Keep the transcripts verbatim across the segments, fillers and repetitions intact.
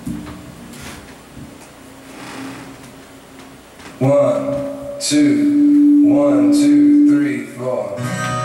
One, two, one, two, three, four.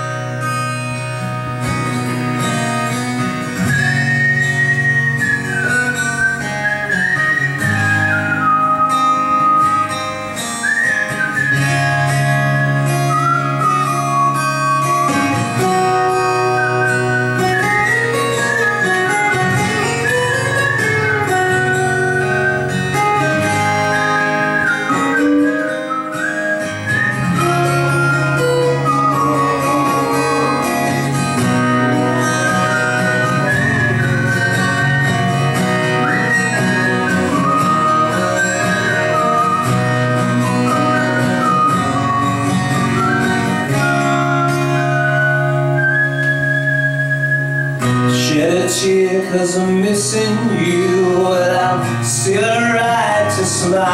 Shed a tear cause I'm missing you, but I'm still right to smile.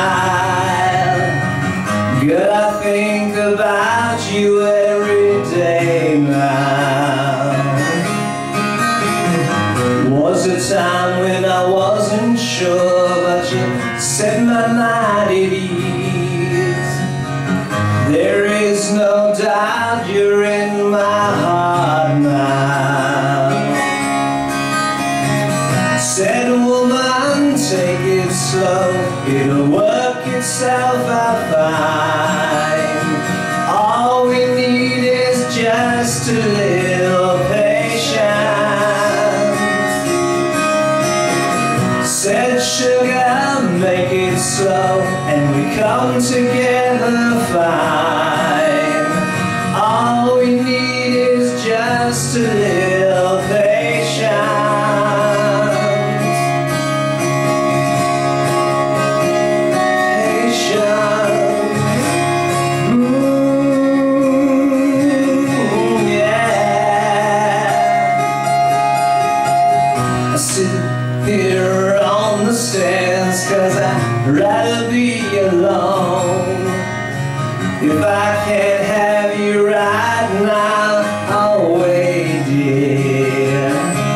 Girl, I think about you every day now. Was a time when I wasn't sure, but you set my mind at ease. There is no doubt you're in my heart now. Said woman, take it slow, it'll work itself out fine. All we need is just a little patience. Said sugar, make it slow, and we come together fine. All we need is just a little patience. Here on the stairs, cause I'd rather be alone. If I can't have you right now, I'll wait, dear.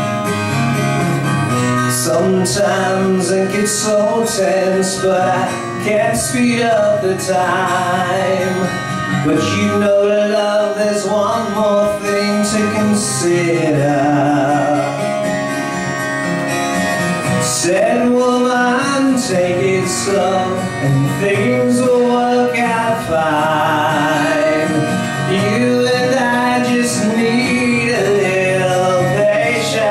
Sometimes it gets so tense, but I can't speed up the time. But you know, love, there's one more thing to consider. Said woman, take it slow, and things will work out fine. You and I just need a little patience.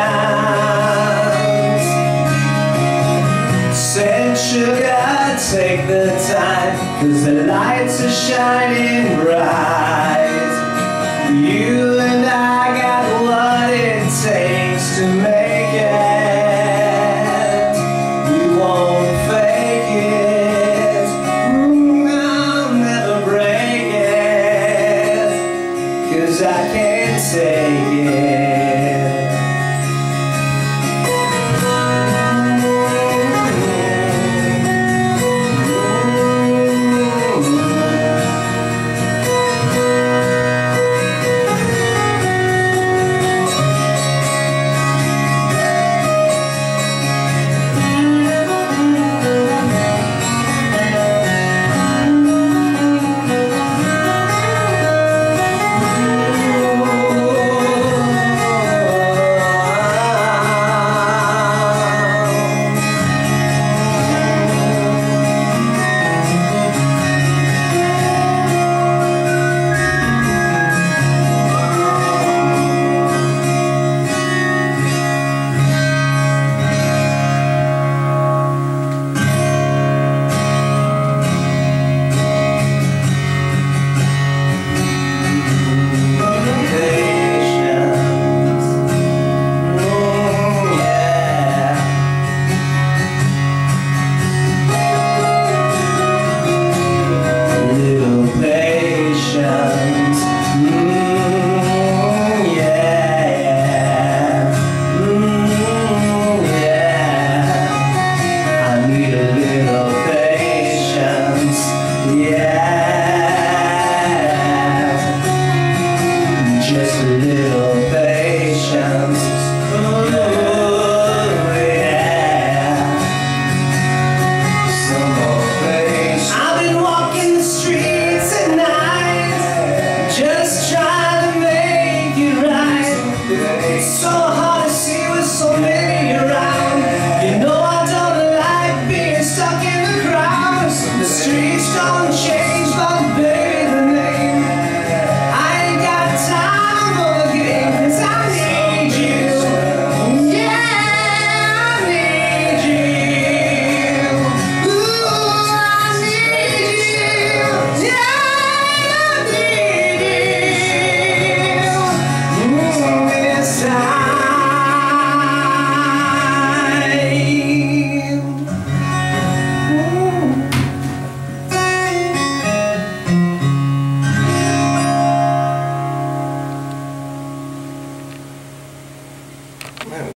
Said sugar, take the time, cause the lights are shining bright. You and I